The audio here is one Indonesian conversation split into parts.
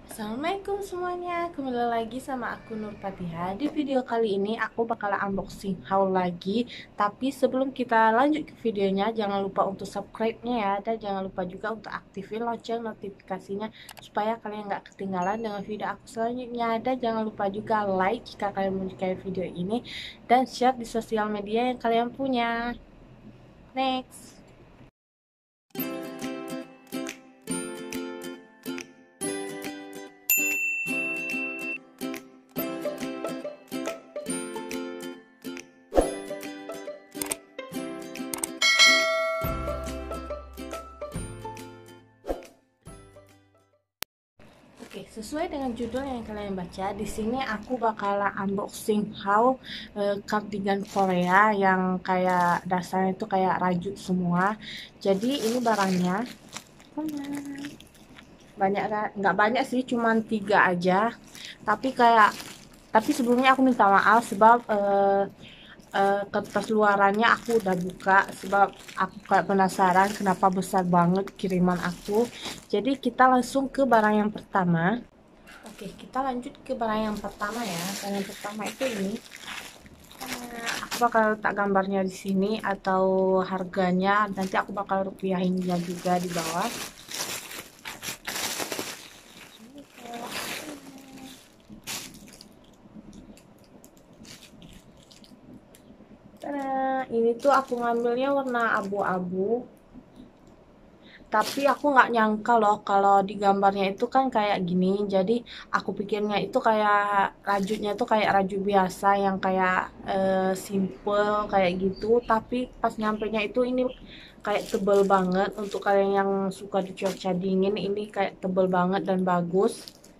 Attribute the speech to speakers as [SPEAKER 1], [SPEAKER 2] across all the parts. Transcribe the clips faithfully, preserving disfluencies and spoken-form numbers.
[SPEAKER 1] Assalamualaikum semuanya, kembali lagi sama aku Nur Fatiha. Di video kali ini aku bakal unboxing haul lagi. Tapi sebelum kita lanjut ke videonya, jangan lupa untuk subscribe-nya ya. Dan jangan lupa juga untuk aktifin lonceng notifikasinya supaya kalian nggak ketinggalan dengan video aku selanjutnya. Dan jangan lupa juga like jika kalian menyukai video ini, dan share di sosial media yang kalian punya. Next. Oke, sesuai dengan judul yang kalian baca, di sini aku bakalan unboxing haul uh, cardigan Korea yang kayak dasarnya itu kayak rajut semua. Jadi ini barangnya banyak, nggak banyak sih, cuman tiga aja. Tapi kayak, tapi sebelumnya aku minta maaf sebab uh, uh, kertas luarannya aku udah buka sebab aku kayak penasaran kenapa besar banget kiriman aku. Jadi kita langsung ke barang yang pertama. Oke, kita lanjut ke barang yang pertama ya. Barang yang pertama itu ini. Eh, aku bakal letak gambarnya di sini atau harganya. Nanti aku bakal rupiahin dia juga di bawah. Nah, ini tuh aku ngambilnya warna abu-abu. Tapi aku nggak nyangka loh kalau di gambarnya itu kan kayak gini. Jadi aku pikirnya itu kayak rajutnya itu kayak rajut biasa yang kayak uh, simple kayak gitu. Tapi pas nyampenya itu ini kayak tebel banget. Untuk kalian yang suka di cuaca dingin, ini kayak tebel banget dan bagus.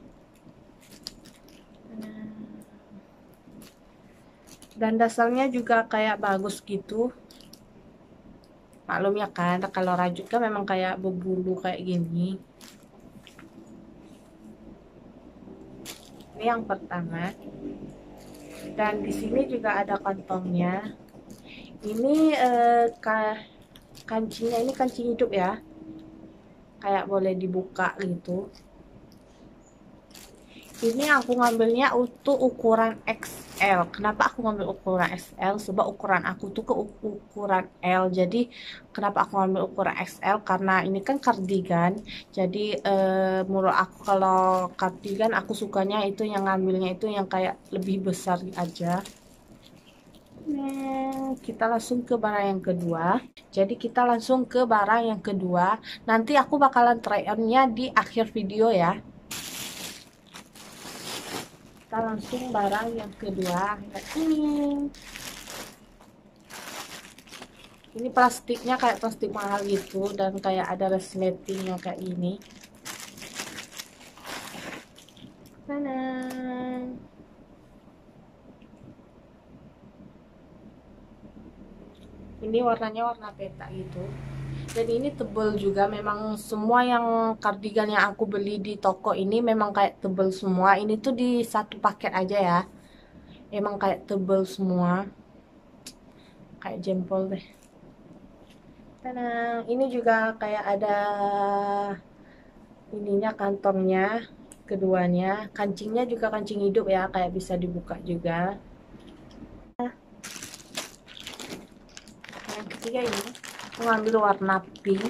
[SPEAKER 1] Dan dasarnya juga kayak bagus gitu. Maklum ya kan, kalau rajut kan memang kayak berbulu kayak gini. Ini yang pertama. Dan di sini juga ada kantongnya. Ini eh, ka kancingnya ini kancing hidup ya. Kayak boleh dibuka gitu. Ini aku ngambilnya untuk ukuran X L. Kenapa aku ngambil ukuran X L? Sebab ukuran aku tuh ke ukuran L. Jadi kenapa aku ngambil ukuran X L? Karena ini kan kardigan. Jadi eh, menurut aku kalau kardigan aku sukanya itu yang ngambilnya itu yang kayak lebih besar aja. Nah, kita langsung ke barang yang kedua. Jadi kita langsung ke barang yang kedua. Nanti aku bakalan try on-nya di akhir video ya. Kita langsung barang yang kedua. Ini ini plastiknya kayak plastik mahal gitu, dan kayak ada resletingnya kayak ini. Mana? Ini warnanya warna peta gitu. Dan ini tebel juga, memang semua yang kardigan yang aku beli di toko ini memang kayak tebel semua. Ini tuh di satu paket aja ya. Emang kayak tebel semua. Kayak jempol deh. Tenang, ini juga kayak ada ininya, kantongnya keduanya. Kancingnya juga kancing hidup ya, kayak bisa dibuka juga. Yang ketiga ini aku ngambil warna pink.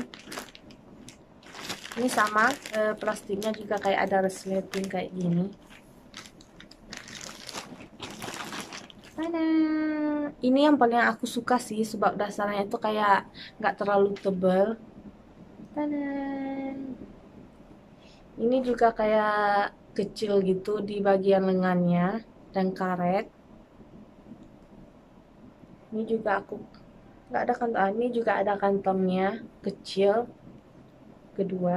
[SPEAKER 1] Ini sama, eh, plastiknya juga kayak ada resleting kayak gini. Tada! Ini yang paling aku suka sih sebab dasarnya itu kayak nggak terlalu tebal. Tada! Ini juga kayak kecil gitu di bagian lengannya dan karet. Ini juga aku nggak ada kantong. Ini juga ada kantongnya kecil kedua.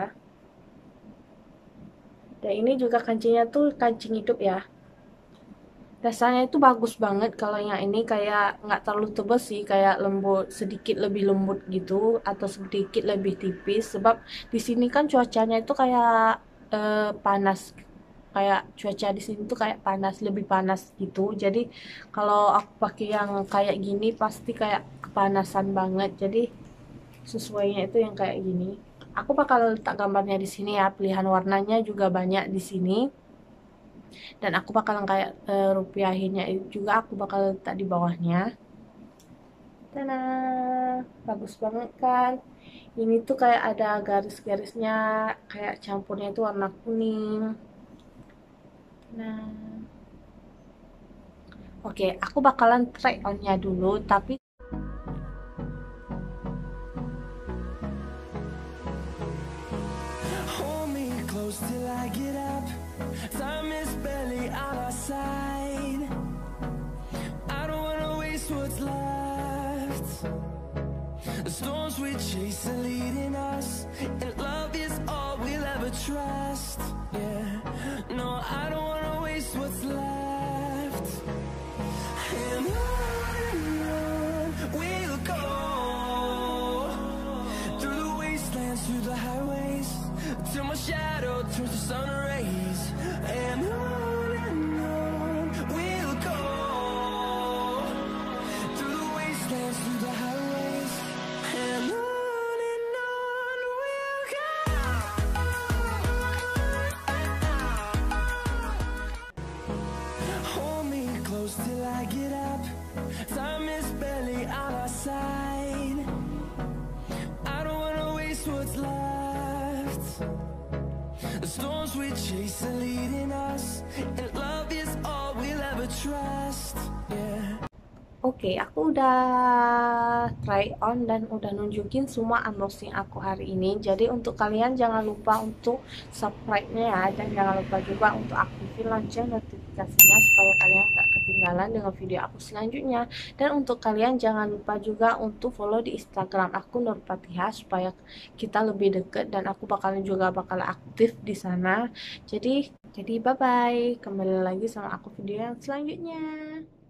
[SPEAKER 1] Dan ini juga kancingnya tuh kancing hidup ya. Rasanya itu bagus banget. Kalau yang ini kayak nggak terlalu tebal sih, kayak lembut, sedikit lebih lembut gitu atau sedikit lebih tipis. Sebab di sini kan cuacanya itu kayak eh, panas, kayak cuaca di sini tuh kayak panas, lebih panas gitu. Jadi kalau aku pakai yang kayak gini pasti kayak kepanasan banget. Jadi sesuainya itu yang kayak gini. Aku bakal letak gambarnya di sini ya, pilihan warnanya juga banyak di sini. Dan aku bakal kayak uh, rupiahinnya juga aku bakal letak di bawahnya. Tada, bagus banget kan? Ini tuh kayak ada garis-garisnya, kayak campurnya itu warna kuning. Nah, oke, aku bakalan try on-nya dulu, tapi
[SPEAKER 2] Hold me close till I get up. Time is barely on our side. I don't wanna waste what's left. The storms we chase are leading us, and love is all we'll ever trust. Yeah, no, I don't wanna waste what's left. And on and on we'll go, through the wastelands, through the highways, till my shadow turns to sun rays. And on and on we'll go, through the wastelands, through the highways, and on and on we'll go. Hold me close till I get up. Time is barely on our side. I don't wanna waste what's left. The storms we chase are leading us, and love is all we'll ever trust. Yeah.
[SPEAKER 1] oke, aku udah try on dan udah nunjukin semua unboxing aku hari ini. Jadi untuk kalian jangan lupa untuk subscribe-nya ya, dan jangan lupa juga untuk aktifin lonceng notifikasinya supaya kalian gak ketinggalan dengan video aku selanjutnya. Dan untuk kalian jangan lupa juga untuk follow di Instagram aku Nur Fatihah supaya kita lebih deket, dan aku bakalan juga bakal aktif di sana. Jadi jadi bye bye. Kembali lagi sama aku video yang selanjutnya.